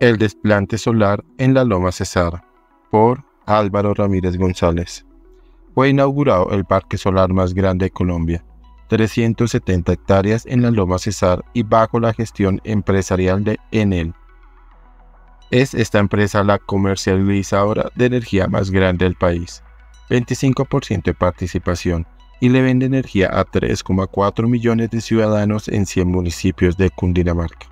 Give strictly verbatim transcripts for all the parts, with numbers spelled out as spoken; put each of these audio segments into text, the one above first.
El desplante solar en la Loma Cesar, por Álvaro Ramírez González. Fue inaugurado el parque solar más grande de Colombia, trescientas setenta hectáreas en la Loma Cesar y bajo la gestión empresarial de Enel. Es esta empresa la comercializadora de energía más grande del país, veinticinco por ciento de participación, y le vende energía a tres coma cuatro millones de ciudadanos en cien municipios de Cundinamarca.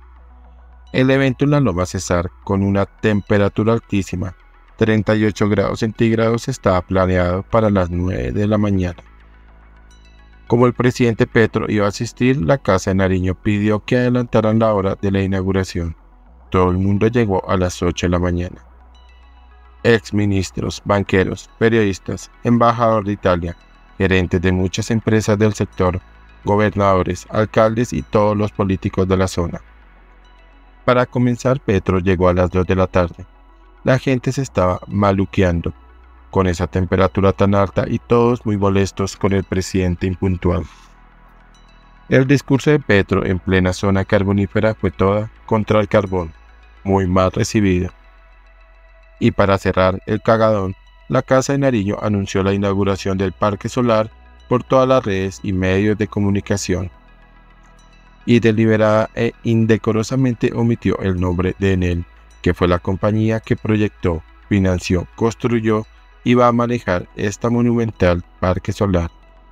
El evento en la Loma Cesar, con una temperatura altísima, treinta y ocho grados centígrados, estaba planeado para las nueve de la mañana. Como el presidente Petro iba a asistir, la Casa de Nariño pidió que adelantaran la hora de la inauguración. Todo el mundo llegó a las ocho de la mañana. Exministros, banqueros, periodistas, embajador de Italia, gerentes de muchas empresas del sector, gobernadores, alcaldes y todos los políticos de la zona. Para comenzar, Petro llegó a las dos de la tarde. La gente se estaba maluqueando con esa temperatura tan alta y todos muy molestos con el presidente impuntual. El discurso de Petro en plena zona carbonífera fue toda contra el carbón, muy mal recibido. Y para cerrar el cagadón, la Casa de Nariño anunció la inauguración del parque solar por todas las redes y medios de comunicación, y deliberada e indecorosamente omitió el nombre de Enel, que fue la compañía que proyectó, financió, construyó y va a manejar esta monumental parque solar.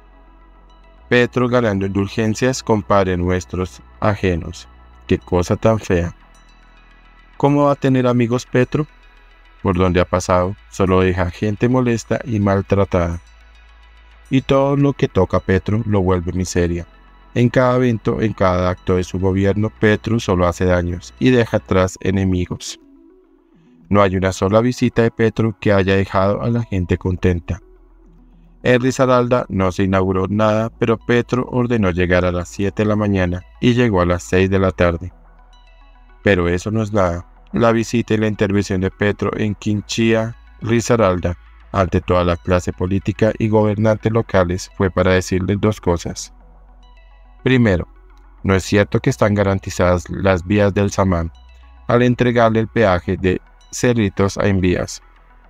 Petro ganando indulgencias con padres nuestros ajenos. ¡Qué cosa tan fea! ¿Cómo va a tener amigos Petro? Por donde ha pasado, solo deja gente molesta y maltratada. Y todo lo que toca a Petro lo vuelve miseria. En cada evento, en cada acto de su gobierno, Petro solo hace daños y deja atrás enemigos. No hay una sola visita de Petro que haya dejado a la gente contenta. En Risaralda no se inauguró nada, pero Petro ordenó llegar a las siete de la mañana y llegó a las seis de la tarde. Pero eso no es nada. La visita y la intervención de Petro en Quinchía, Risaralda, ante toda la clase política y gobernantes locales, fue para decirles dos cosas. Primero, no es cierto que están garantizadas las vías del Samán al entregarle el peaje de Cerritos a Envías.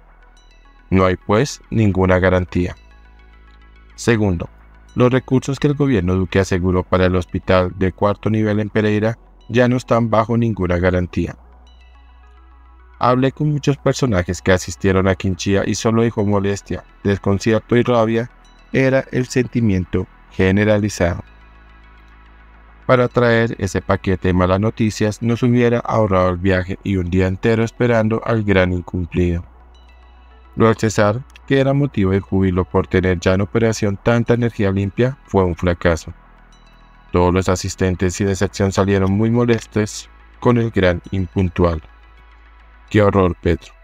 No hay, pues, ninguna garantía. Segundo, los recursos que el gobierno Duque aseguró para el hospital de cuarto nivel en Pereira ya no están bajo ninguna garantía. Hablé con muchos personajes que asistieron a Quinchía y solo dijo molestia, desconcierto y rabia era el sentimiento generalizado. Para traer ese paquete de malas noticias nos hubiera ahorrado el viaje y un día entero esperando al gran incumplido. Lo del Cesar, que era motivo de júbilo por tener ya en operación tanta energía limpia, fue un fracaso. Todos los asistentes y de sección salieron muy molestos con el gran impuntual. ¡Qué horror, Petro!